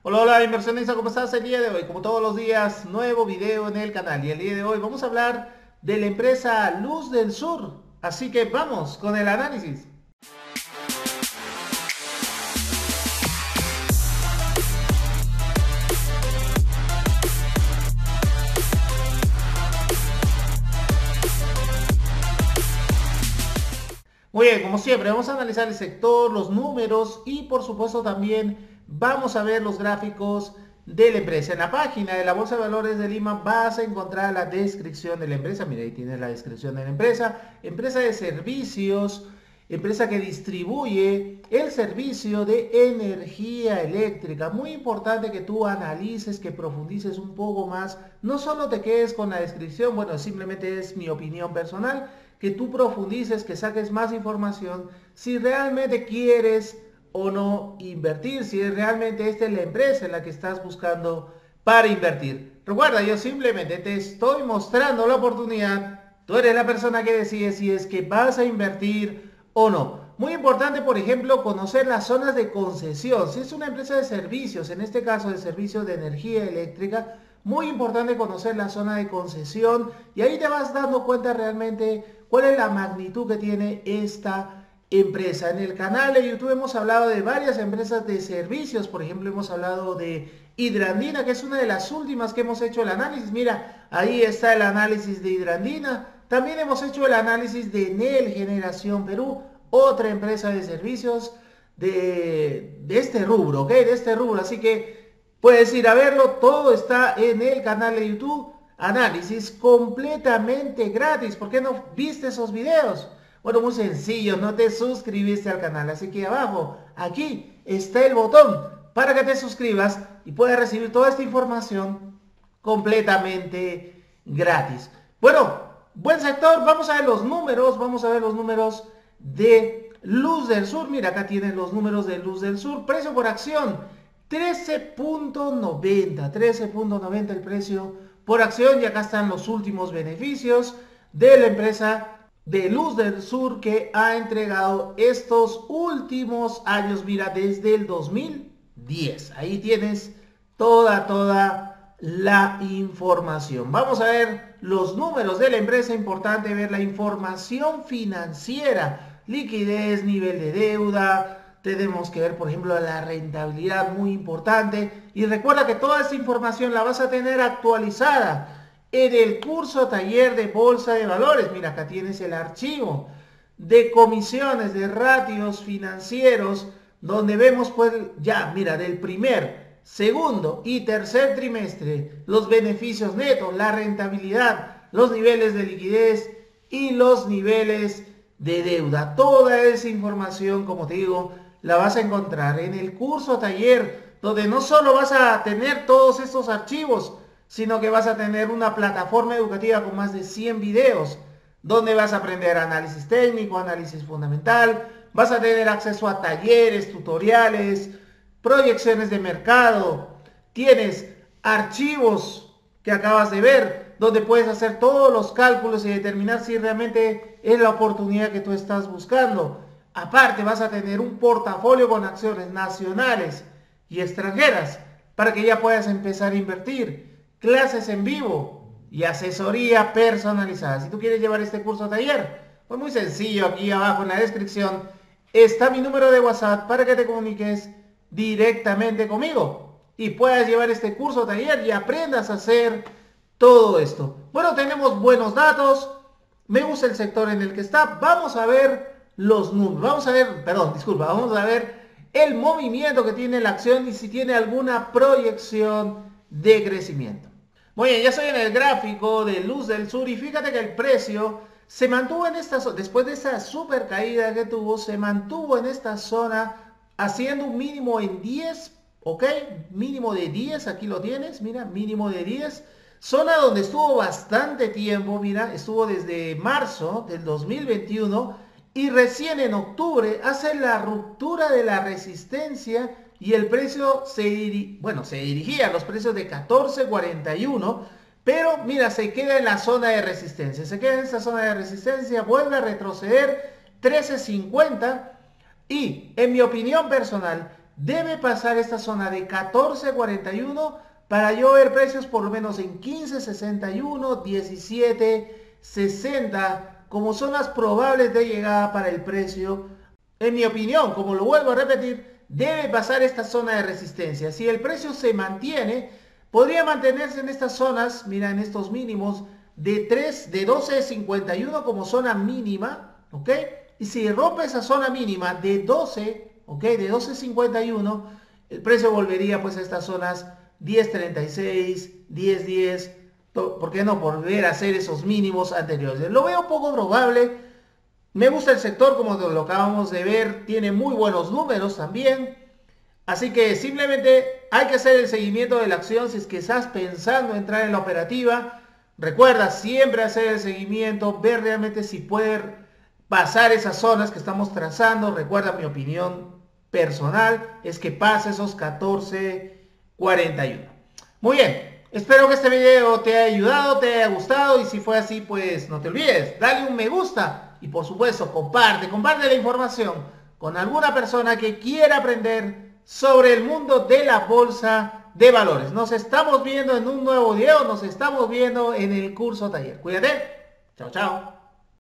Hola, hola inversionista, ¿cómo estás el día de hoy? Como todos los días, nuevo video en el canal y el día de hoy vamos a hablar de la empresa Luz del Sur. Así que vamos con el análisis. Muy bien, como siempre, vamos a analizar el sector, los números y por supuesto también vamos a ver los gráficos de la empresa. En la página de la Bolsa de Valores de Lima vas a encontrar la descripción de la empresa. Mira, ahí tienes la descripción de la empresa. Empresa de servicios, empresa que distribuye el servicio de energía eléctrica. Muy importante que tú analices, que profundices un poco más. No solo te quedes con la descripción, bueno, simplemente es mi opinión personal, que tú profundices, que saques más información, si realmente quieres o no invertir, si realmente esta es la empresa en la que estás buscando para invertir. Recuerda, yo simplemente te estoy mostrando la oportunidad, tú eres la persona que decide si es que vas a invertir o no. Muy importante, por ejemplo, conocer las zonas de concesión. Si es una empresa de servicios, en este caso de servicios de energía eléctrica, muy importante conocer la zona de concesión y ahí te vas dando cuenta realmente cuál es la magnitud que tiene esta empresa. En el canal de YouTube hemos hablado de varias empresas de servicios, por ejemplo hemos hablado de Hidrandina, que es una de las últimas que hemos hecho el análisis. Mira, ahí está el análisis de Hidrandina. También hemos hecho el análisis de Enel Generación Perú, otra empresa de servicios de este rubro, ¿ok? De este rubro. Así que puedes ir a verlo, todo está en el canal de YouTube. Análisis completamente gratis. ¿Por qué no viste esos videos? Bueno, muy sencillo, no te suscribiste al canal. Así que abajo, aquí está el botón para que te suscribas y puedas recibir toda esta información completamente gratis. Bueno, buen sector. Vamos a ver los números. Vamos a ver los números de Luz del Sur. Mira, acá tienes los números de Luz del Sur. Precio por acción, 13.90. 13.90 el precio por acción. Y acá están los últimos beneficios de la empresa de Luz del Sur que ha entregado estos últimos años. Mira, desde el 2010. Ahí tienes toda la información. Vamos a ver los números de la empresa. Importante ver la información financiera, liquidez, nivel de deuda. Tenemos que ver, por ejemplo, la rentabilidad, muy importante. Y recuerda que toda esta información la vas a tener actualizada en el curso taller de bolsa de valores. Mira, acá tienes el archivo de comisiones, de ratios financieros, donde vemos pues ya, mira, del primer, segundo y tercer trimestre, los beneficios netos, la rentabilidad, los niveles de liquidez y los niveles de deuda. Toda esa información, como te digo, la vas a encontrar en el curso taller, donde no solo vas a tener todos estos archivos, sino que vas a tener una plataforma educativa con más de 100 videos, donde vas a aprender análisis técnico, análisis fundamental, vas a tener acceso a talleres, tutoriales, proyecciones de mercado, tienes archivos que acabas de ver, donde puedes hacer todos los cálculos y determinar si realmente es la oportunidad que tú estás buscando. Aparte vas a tener un portafolio con acciones nacionales y extranjeras para que ya puedas empezar a invertir. Clases en vivo y asesoría personalizada. Si tú quieres llevar este curso taller, pues muy sencillo, aquí abajo en la descripción está mi número de WhatsApp para que te comuniques directamente conmigo y puedas llevar este curso taller y aprendas a hacer todo esto. Bueno, tenemos buenos datos, me gusta el sector en el que está. Vamos a ver los números, vamos a ver, perdón, disculpa, vamos a ver el movimiento que tiene la acción y si tiene alguna proyección de crecimiento. Muy bien, ya estoy en el gráfico de Luz del Sur y fíjate que el precio se mantuvo en esta zona, después de esa super caída que tuvo, se mantuvo en esta zona haciendo un mínimo en 10, ¿ok? Mínimo de 10, aquí lo tienes, mira, mínimo de 10. Zona donde estuvo bastante tiempo, mira, estuvo desde marzo del 2021 y recién en octubre hace la ruptura de la resistencia y el precio se dirigía a los precios de 14.41, pero mira, se queda en la zona de resistencia, se queda en esa zona de resistencia, vuelve a retroceder 13.50 y en mi opinión personal debe pasar esta zona de 14.41 para yo ver precios por lo menos en 15.61, 17.60 como zonas probables de llegada para el precio. En mi opinión, como lo vuelvo a repetir, debe pasar esta zona de resistencia. Si el precio se mantiene, podría mantenerse en estas zonas, mira, en estos mínimos de 12.51 como zona mínima, ¿ok? Y si rompe esa zona mínima de 12, ¿ok? De 12.51, el precio volvería pues a estas zonas 10.36, 10.10, ¿por qué no volver a hacer esos mínimos anteriores? Lo veo poco probable. Me gusta el sector, como lo acabamos de ver, tiene muy buenos números también. Así que simplemente hay que hacer el seguimiento de la acción si es que estás pensando en entrar en la operativa. Recuerda siempre hacer el seguimiento, ver realmente si puede pasar esas zonas que estamos trazando. Recuerda, mi opinión personal es que pase esos 14.41. Muy bien, espero que este video te haya ayudado, te haya gustado, y si fue así, pues no te olvides, dale un me gusta y por supuesto comparte la información con alguna persona que quiera aprender sobre el mundo de la bolsa de valores. Nos estamos viendo en un nuevo video, nos estamos viendo en el curso taller. Cuídate, chao, chao.